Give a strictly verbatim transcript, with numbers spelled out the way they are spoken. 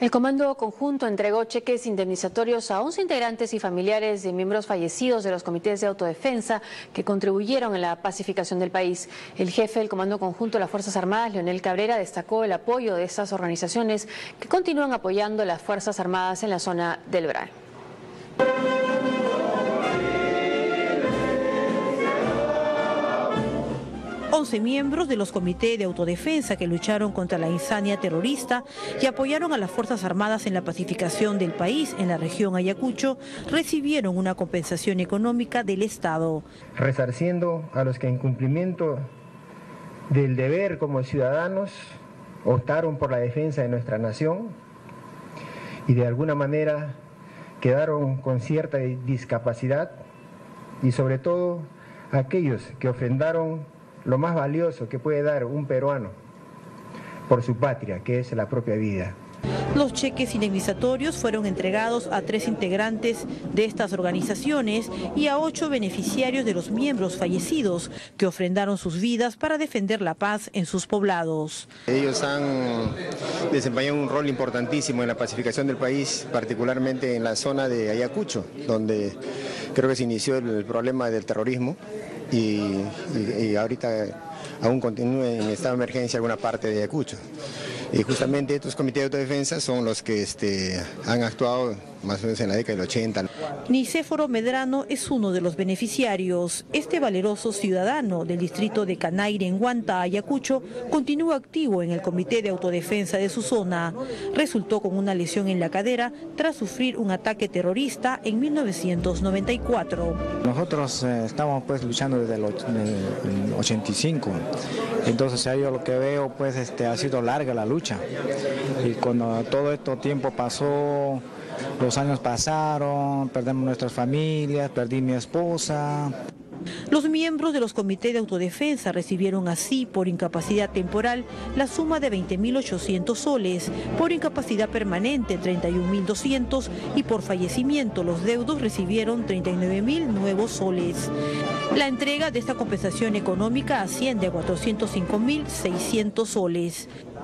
El Comando Conjunto entregó cheques indemnizatorios a once integrantes y familiares de miembros fallecidos de los comités de autodefensa que contribuyeron en la pacificación del país. El jefe del Comando Conjunto de las Fuerzas Armadas, Leonel Cabrera, destacó el apoyo de estas organizaciones que continúan apoyando a las Fuerzas Armadas en la zona del Bravo. once miembros de los comités de autodefensa que lucharon contra la insania terrorista y apoyaron a las Fuerzas Armadas en la pacificación del país en la región Ayacucho recibieron una compensación económica del Estado. Resarciendo a los que en cumplimiento del deber como ciudadanos optaron por la defensa de nuestra nación y de alguna manera quedaron con cierta discapacidad, y sobre todo aquellos que ofrendaron lo más valioso que puede dar un peruano por su patria, que es la propia vida. Los cheques indemnizatorios fueron entregados a tres integrantes de estas organizaciones y a ocho beneficiarios de los miembros fallecidos que ofrendaron sus vidas para defender la paz en sus poblados. Ellos han desempeñado un rol importantísimo en la pacificación del país, particularmente en la zona de Ayacucho, donde creo que se inició el problema del terrorismo y, y, y ahorita aún continúa en estado de emergencia alguna parte de Ayacucho. Y justamente estos comités de autodefensa son los que este, han actuado más o menos en la década del ochenta. Nicéforo Medrano es uno de los beneficiarios. Este valeroso ciudadano del distrito de Canaire en Huanta, Ayacucho, continúa activo en el comité de autodefensa de su zona. Resultó con una lesión en la cadera tras sufrir un ataque terrorista en mil novecientos noventa y cuatro. Nosotros eh, estamos pues luchando desde el ochenta y cinco, entonces yo lo que veo pues este, ha sido larga la lucha, y cuando todo este tiempo pasó, los años pasaron, perdimos nuestras familias, perdí mi esposa. Los miembros de los comités de autodefensa recibieron así, por incapacidad temporal, la suma de veinte mil ochocientos soles, por incapacidad permanente treinta y un mil doscientos y por fallecimiento los deudos recibieron treinta y nueve mil nuevos soles. La entrega de esta compensación económica asciende a cuatrocientos cinco mil seiscientos soles.